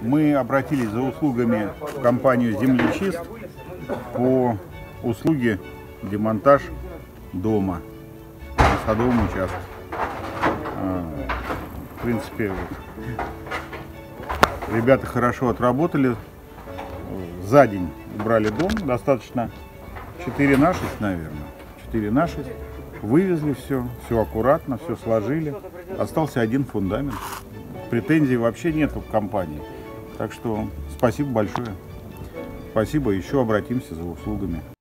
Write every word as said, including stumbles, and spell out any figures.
Мы обратились за услугами в компанию «Землечист» по услуге демонтаж дома на садовом участке. В принципе, ребята хорошо отработали. За день убрали дом, достаточно четыре на шесть, наверное. четыре на шесть. Вывезли все, все аккуратно, все сложили. Остался один фундамент. Претензий вообще нету к компании. Так что спасибо большое. Спасибо, еще обратимся за услугами.